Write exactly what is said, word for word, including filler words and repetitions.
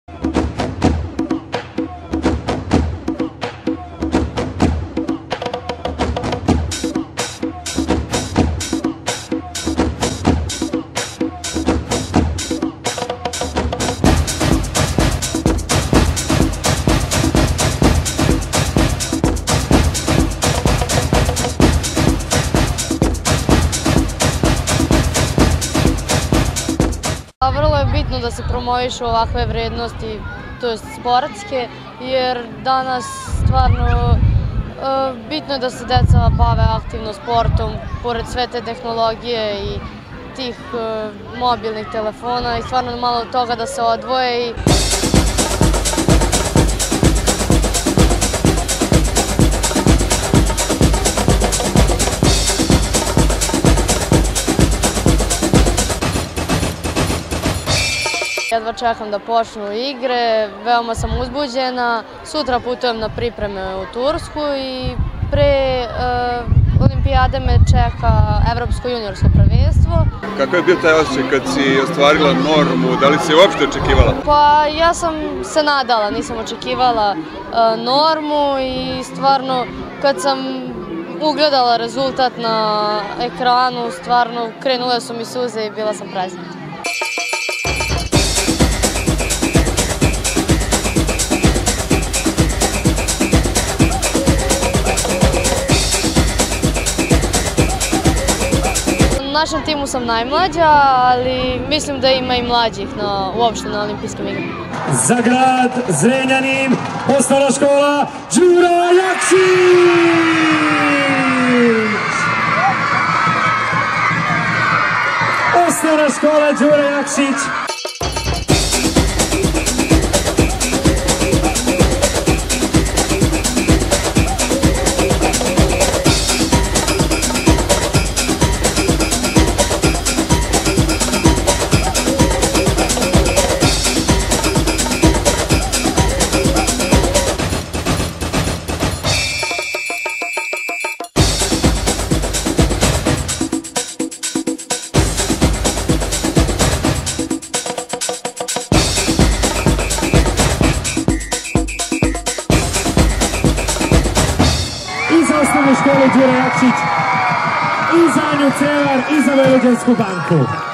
Vrlo je bitno da se promovišu ovakve vrednosti, to jest sportske, jer danas stvarno bitno je da se deca bave aktivno sportom, pored sve te tehnologije i tih mobilnih telefona, i stvarno malo od toga da se odvoje. I jedva čekam da počnu igre, veoma sam uzbuđena. Sutra putujem na pripreme u Tursku i pre olimpijade me čeka Evropsko juniorsko prvenstvo. Kako je bio taj osjećaj kad si ostvarila normu? Da li si je uopšte očekivala? Pa ja sam se nadala, nisam očekivala normu i stvarno kad sam ugledala rezultat na ekranu, stvarno krenule su mi suze i bila sam presretna. U našem timu sam najmlađa, ali mislim da ima i mlađih uopšte na olimpijskim igrama. Za grad Zrenjanin, osnovna škola Đura Jakšić! Osnovna škola Đura Jakšić! I za osnovnu školu Đura Jakšić, i za Anju Cevar, i za Vojvođansku banku.